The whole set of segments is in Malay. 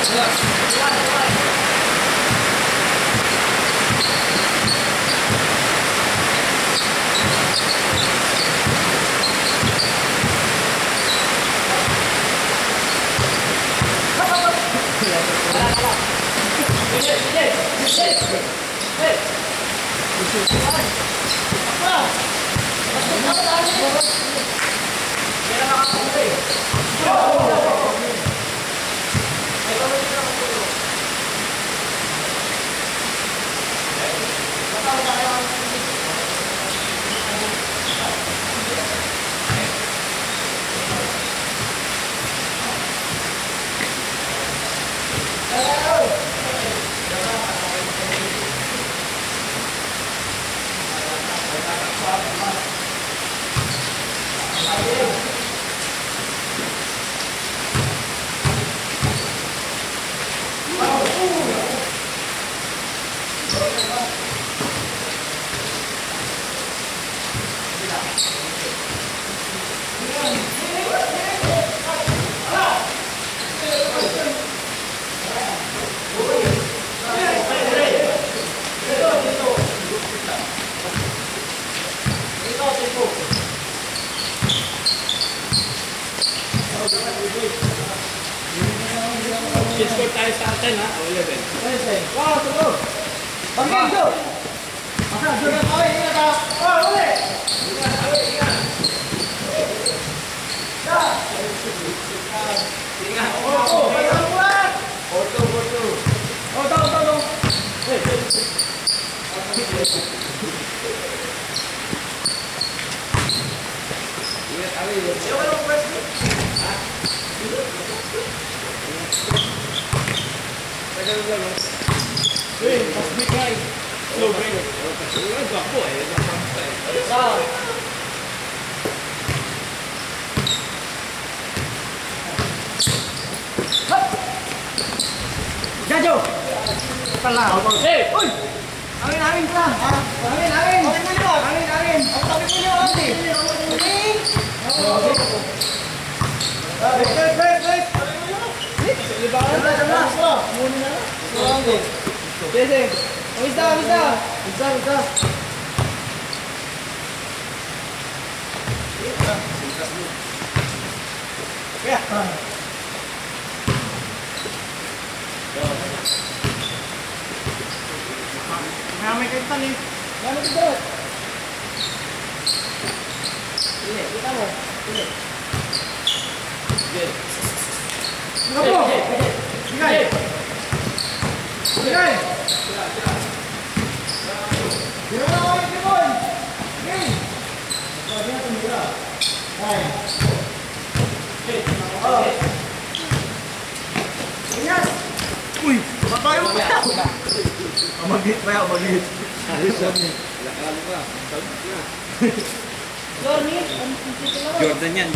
Score tayo sa atin ha, o 11. Wow, tuloy! Pagkain, go! Maka, juga tahu ini kata. Oh, boleh. Ingat. Dah. Ingat. Oh, pasang buat. Foto. Oh, tahu. Ingat kali. Siapa yang press ni? Hey, must be right. Slow break. Enggak boleh, enggak sampai. Salah. Jatuh. Pelan. Hey, oi. Angin pelan. Angin. Angin. Tapi punya nanti. Baik. Lebaran dah jelas lah. Seorang tu. Okey. Bisa. Ya. Ramai kita ni. Mana kita? Ini kita mau. Ini. Ngapa? Tirai. Magit. Jordan yan.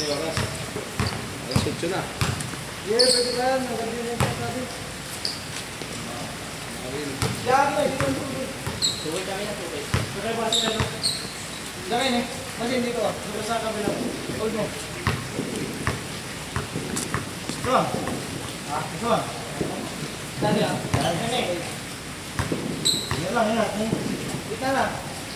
oras. Alas 8 na. Yeah, pwede ba yan? Ang ganda yung natin. Diyan, Suway kami na, suway. Suway ba sila no? Diyan eh. Masin dito. Dito sa kabila. Hold mo. Ito. Ito. Dali ah. Yan lang, yan. Kita lang.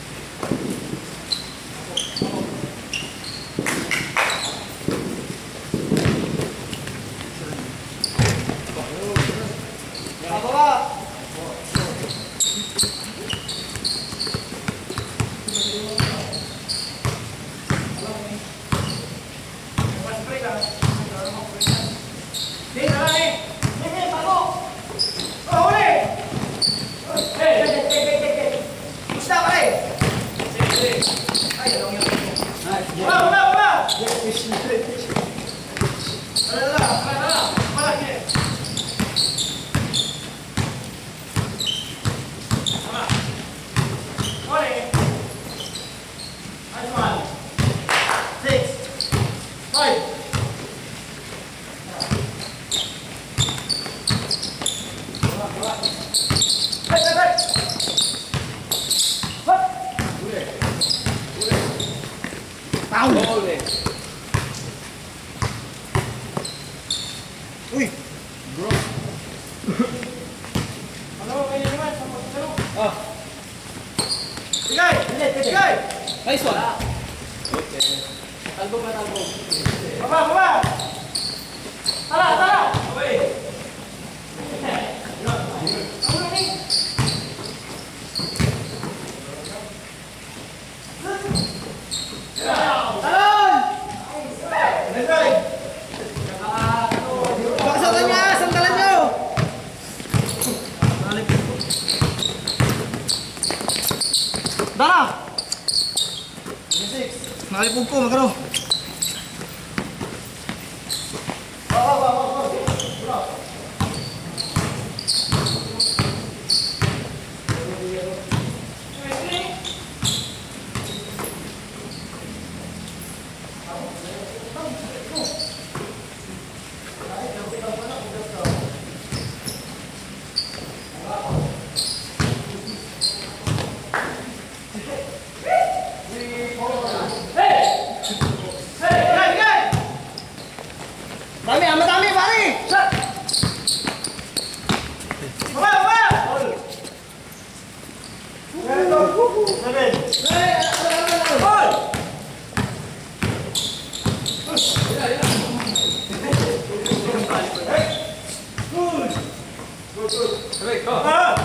Uy! Bro! Ano? Kaya naman? Oh! Tigay! Tigay! Nice one! Okay. Talbog na talbog. Baba! Baba! Tara! Tara! Okay. Dara! Nakalipog ko, magkano? Madami, pare! Shot! Baba! Baba! Seven! Hold! Good! Go!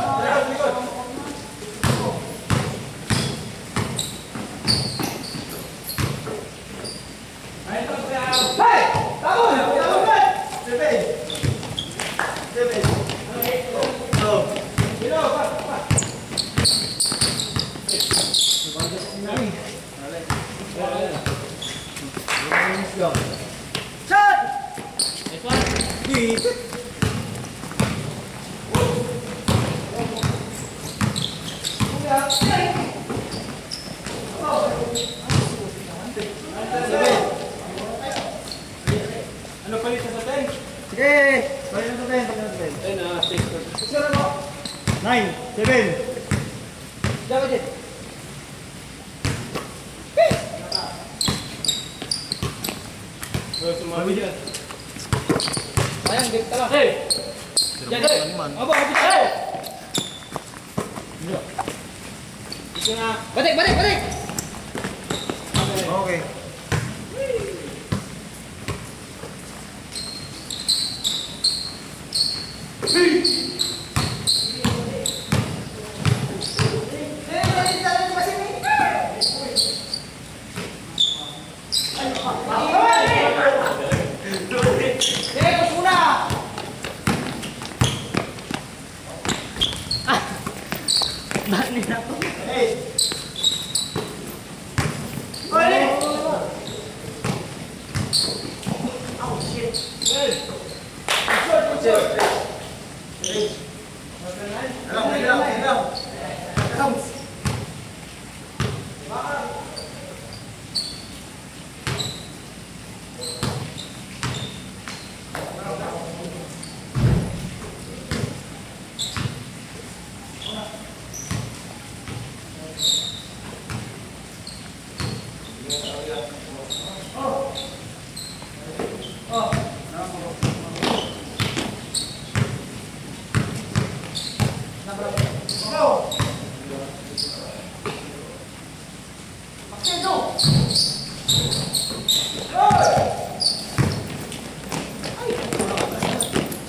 Ano palit sa 10? Sige! Palit sa 10, palit sa 10. Ayun na, 6. 9, 7. Dapat din. Sumabi dyan. Sayang, dito ka lang. Hey! Diyan, abo, habis ka. Dito na. Balik, balik, balik! Okay.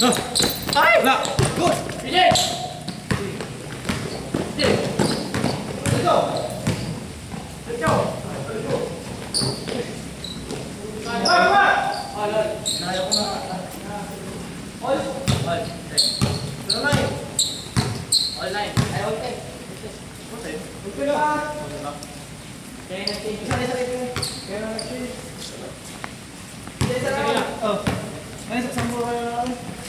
Ay! Wala! Good! Sige! Sige! Let's go! Let's go! Come! Kaya ko na. All! All! Pero na yun. All nine. Ay, okay. Okay na. Kaya nag-change. Kaya nag-change. Oh. Ay, sambo kayo na.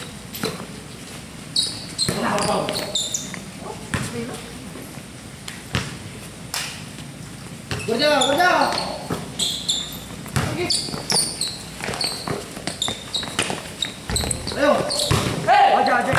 Kerja, kerja. Oke. Ayo. Hey! Aja, aja.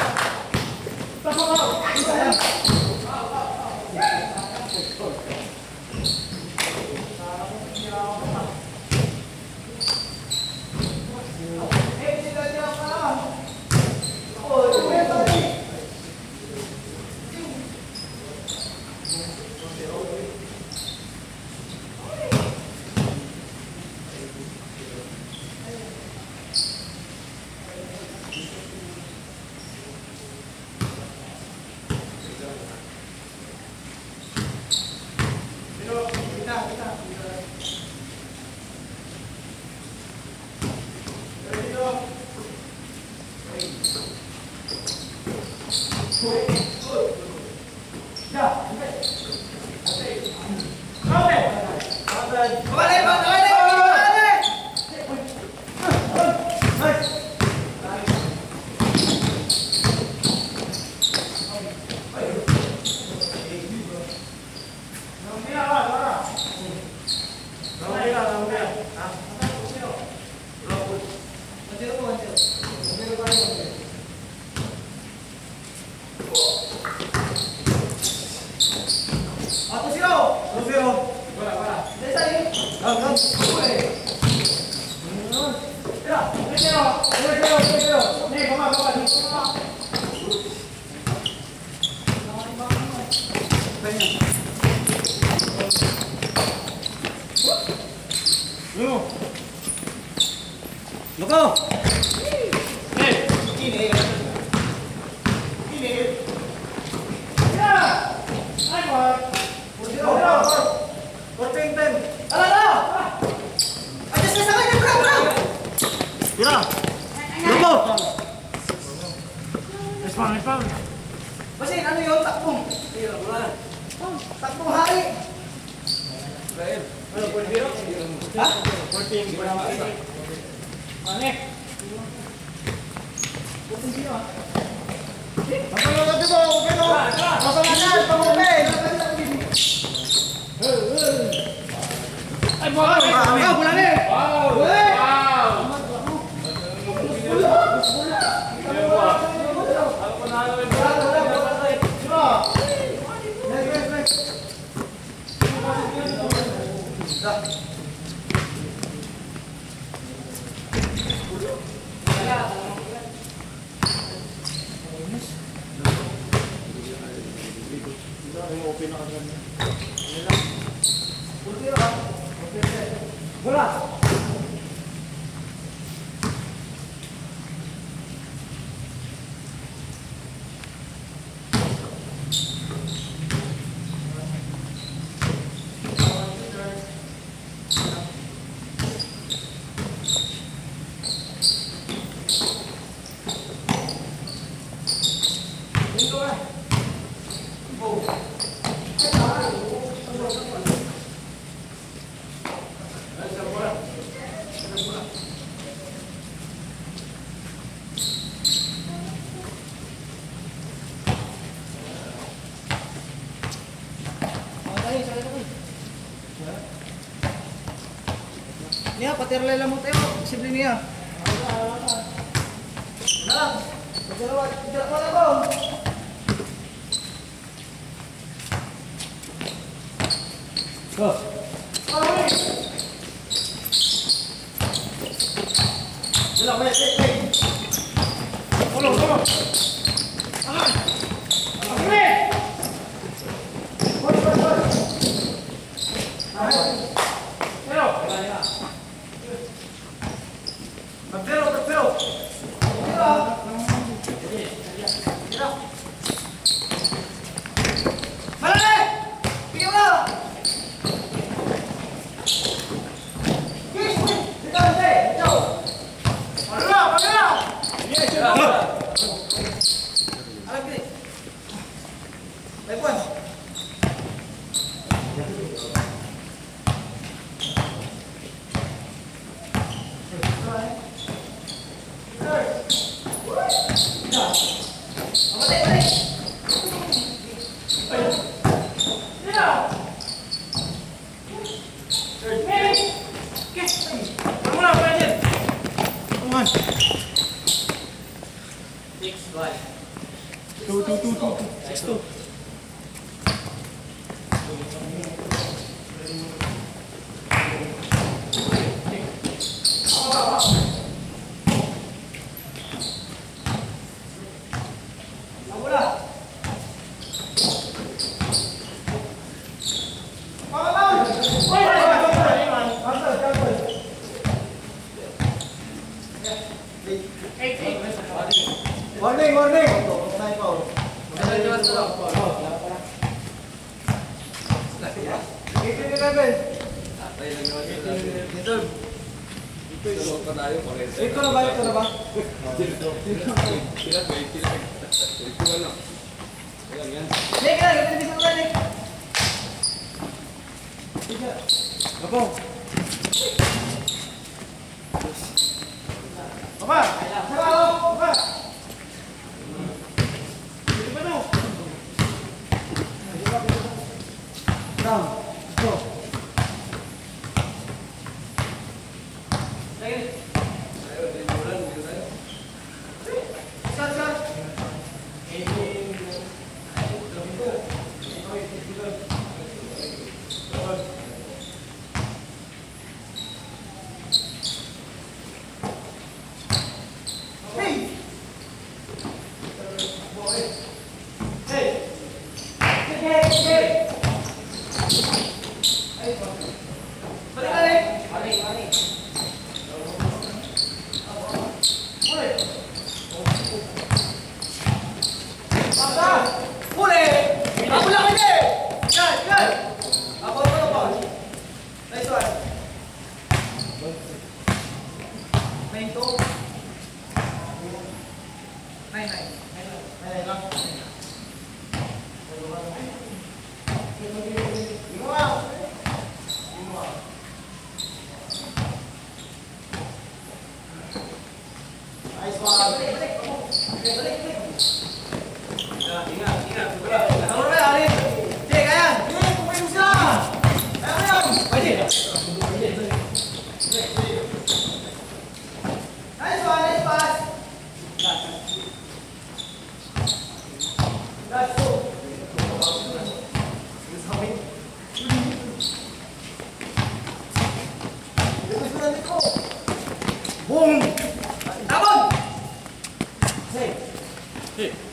Loco. Ini. Ya. Ayo. Working time. Ala. Aja saya sangat bro. Ya. Loco. Espan. Masih anu yo takpung. Iya, bulan. Takpung hari. Baik. Ano pun biro? Hah? Working berapa ini? Mana? Working biro. Masuk lagi bro, bro. Masuk lagi, pemain. Ay, wow, bulan ni. Wow. Bola. Niya, patirlay lang mo tayo. Simple niya. Dalam. Berjalan. Tidak pada bom. Go. Dalam, wait. Tolong. Ah. Oke. Bor. Ayo. Tercero. Kevin. Tayo lang naman sila. Dito. Dalawa pa tayo, pares. Ito na ba? Ito na ba? Sila ba? Ito na lang. Ayan, yan. Nek, nek, ito na nek. Apa? Apa? Apa? Di mana? Down. Go. Lagi. Ayo, di bulan, di bulan. Sar, sar. Boom! Tabon! Hey.